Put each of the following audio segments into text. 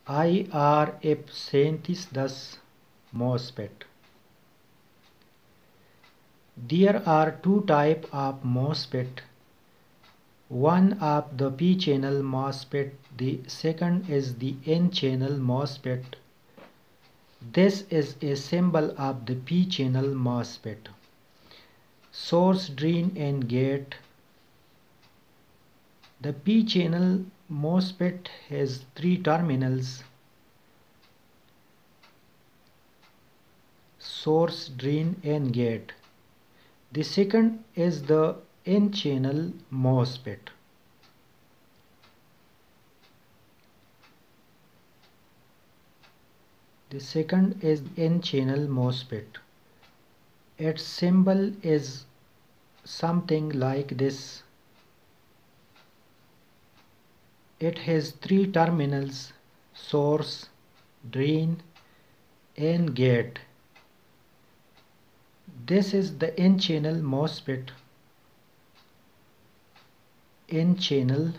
IRF 3710 Mos.fet. There are two types of Mos.fet. One of the P-channel Mos.fet, the second is the N-channel Mos.fet. This is a symbol of the P-channel Mos.fet. Source, drain and gate. The P-channel Mos.fet has three terminals: source, drain and gate. The second is the N-channel Mos.fet. The second is N-channel Mos.fet. Its symbol is something like this. It has three terminals: source, drain and gate. This is the N-channel Mos.fet. N-channel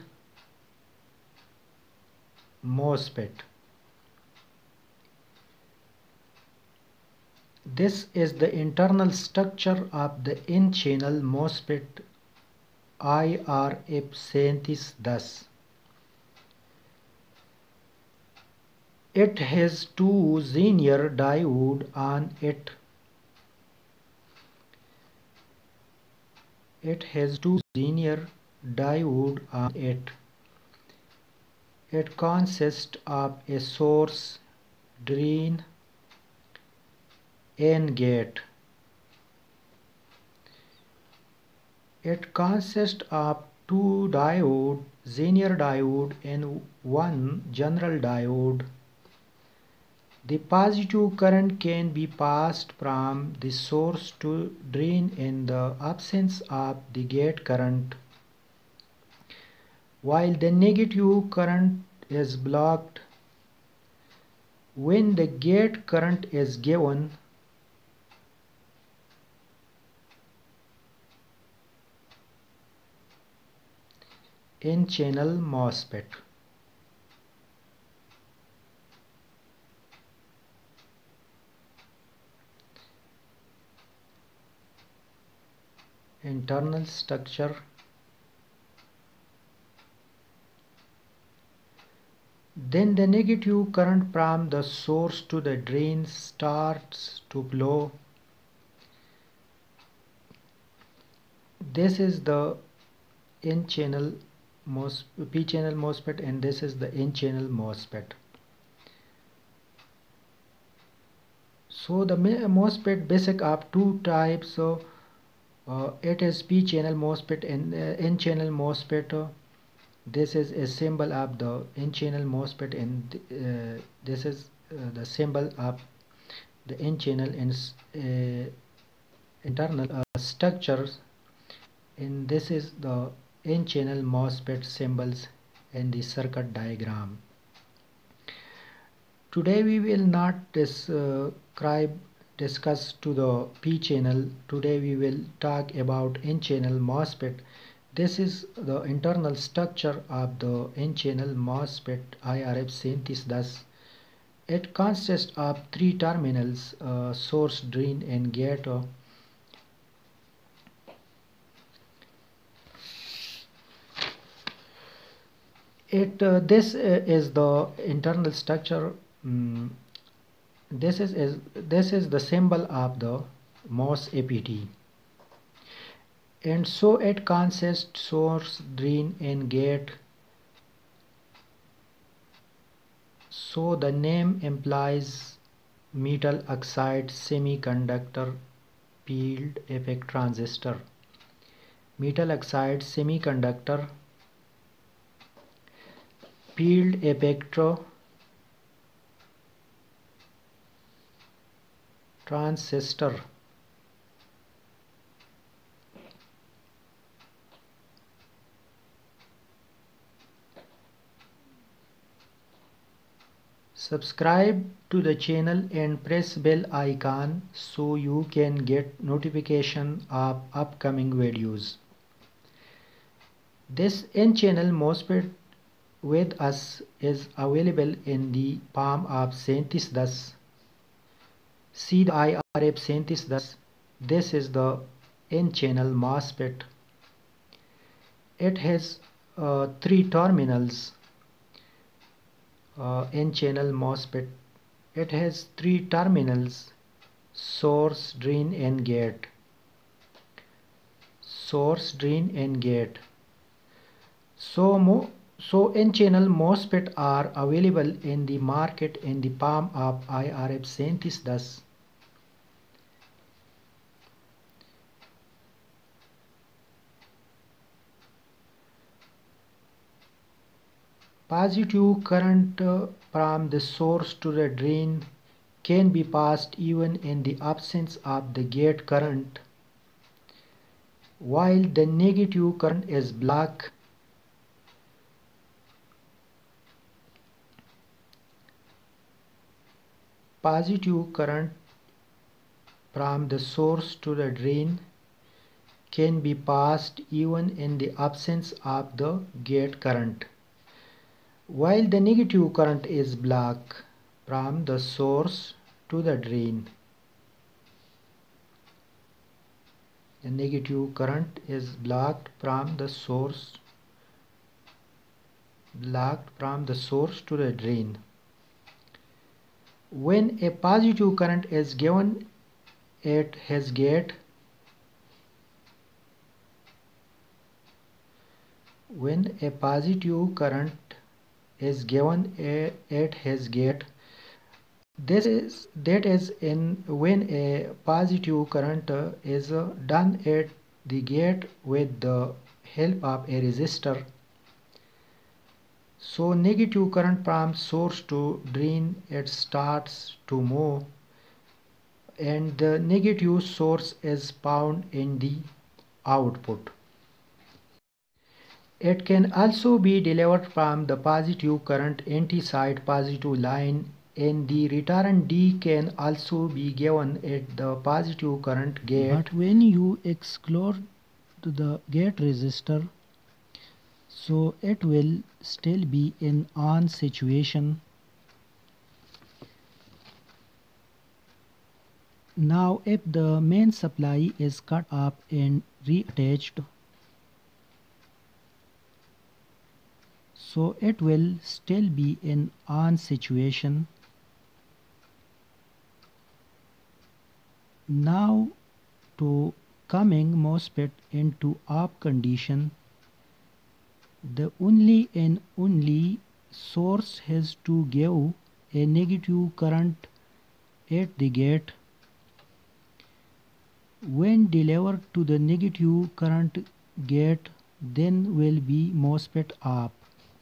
Mos.fet. This is the internal structure of the N-channel Mos.fet IRF 3710. It has two linear diodes on it. It consists of a source, drain and gate. It consists of two diodes, linear diode and one general diode. The positive current can be passed from the source to drain in the absence of the gate current, while the negative current is blocked. When the gate current is given, N-channel Mos.fet. Internal structure. Then the negative current from the source to the drain starts to flow. This is the N-channel P-channel Mos.fet and this is the N-channel Mos.fet. So the Mos.fet basic of two types. It is P-channel Mos.fet and N-channel Mos.fet. This is a symbol of the N-channel Mos.fet and this is the symbol of the N-channel internal structures, and this is the N-channel Mos.fet symbols and the circuit diagram. Today we will not discuss to the P-channel. Today we will talk about N-channel Mos.fet. This is the internal structure of the N-channel Mos.fet IRF 3710. It consists of three terminals: source, drain and gate. This is the internal structure. This is the symbol of the Mos.fet. And so it consists source, drain and gate. So the name implies metal oxide semiconductor field effect transistor. Metal oxide semiconductor field effect transistor. Subscribe to the channel and press bell icon so you can get notification of upcoming videos. This N-channel Mos.fet with us is available in the palm of 37. See the IRF 37. This is the N-channel MOSFET. It has three terminals. N-channel MOSFET. It has three terminals: source, drain and gate. Source, drain and gate. So N-channel MOSFET are available in the market in the palm of IRF 37. Positive current from the source to the drain can be passed even in the absence of the gate current, while the negative current is black. Positive current from the source to the drain can be passed even in the absence of the gate current, while the negative current is black from the source to the drain. The negative current is blocked from the source to the drain. When a positive current is given at his gate, when a positive current is given at his gate, that is when a positive current is done at the gate with the help of a resistor. So negative current from source to drain, it starts to move, and the negative source is found in the output. It can also be delivered from the positive current anti-side positive line, and the return D can also be given at the positive current gate. But when you exclude the gate resistor, so it will still be in on situation. Now if the main supply is cut off and reattached, so it will still be in on situation. Now to coming MOSFET into off condition, the only and only source has to give a negative current at the gate. When delivered to the negative current gate, then will be MOSFET off.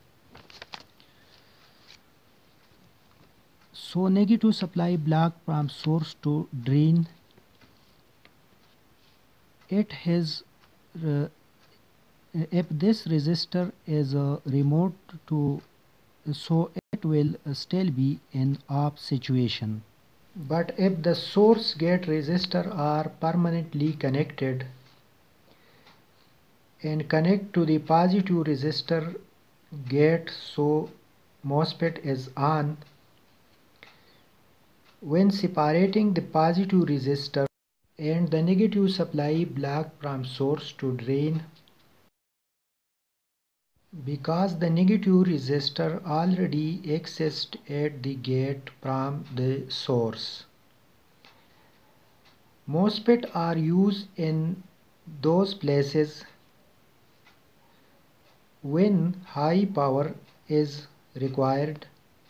So negative supply block from source to drain, it has if this resistor is remote to, so it will still be in off situation. But if the source gate resistor are permanently connected and connect to the positive resistor gate, so MOSFET is on. When separating the positive resistor and the negative supply block from source to drain, because the negative resistor already exists at the gate from the source. MOSFET are used in those places when high power is required.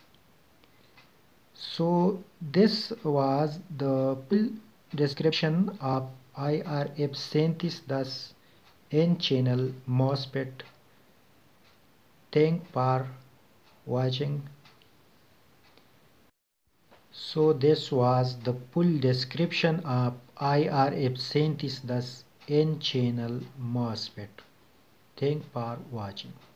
So this was the full description of IRF 37 N-channel MOSFET. Thanks for watching. So this was the full description of IRF 37 N-channel MOSFET. Thanks for watching.